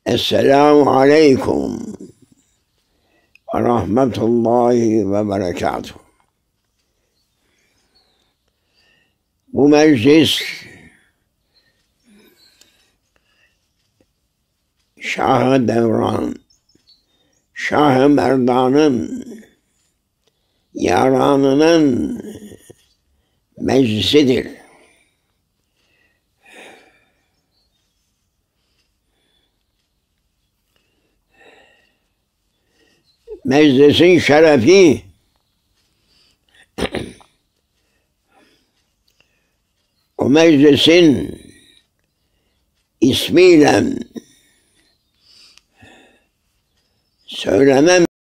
Esselamu Aleyküm ve Rahmetullahi ve Berekatuhu. Bu meclis Şah-ı Devran, Şah-ı Merdan'ın yaranının meclisidir. Meclisin şerefi o meclisin ismiyle söylemem